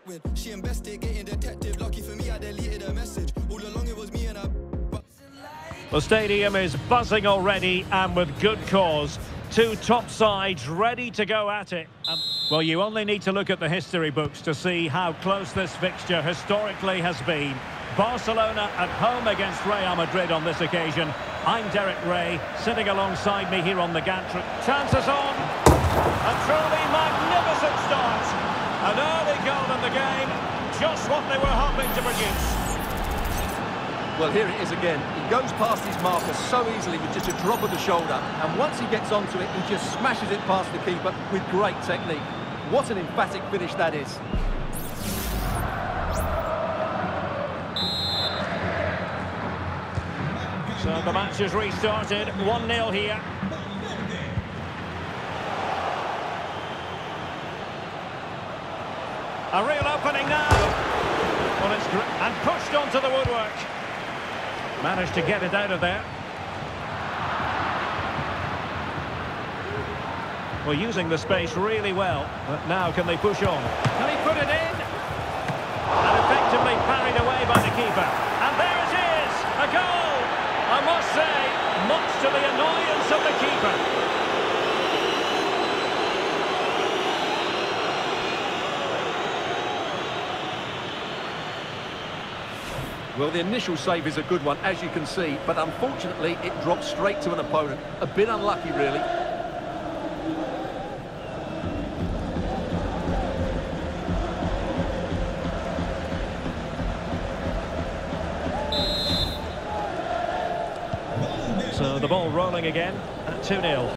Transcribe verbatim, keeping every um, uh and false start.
win. She investigating detective. Lucky for me, I deleted a message. All along it was me and I. The stadium is buzzing already, and with good cause. Two top sides ready to go at it. Um, well, you only need to look at the history books to see how close this fixture historically has been. Barcelona at home against Real Madrid on this occasion. I'm Derek Ray, sitting alongside me here on the gantry. Chances on. A truly magnificent start. An early goal in the game. Just what they were hoping to produce. Well, here it is again. He goes past his marker so easily with just a drop of the shoulder. And once he gets onto it, he just smashes it past the keeper with great technique. What an emphatic finish that is. So the match has restarted. one nil here. A real opening now. Well, it's gr and pushed onto the woodwork. Managed to get it out of there. Well, using the space really well. But now can they push on? Can he put it in? And effectively parried away by the keeper. And there it is! A goal! I must say, much to the annoyance of the keeper. Well, the initial save is a good one, as you can see, but unfortunately it dropped straight to an opponent. A bit unlucky, really. So the ball rolling again at two nil.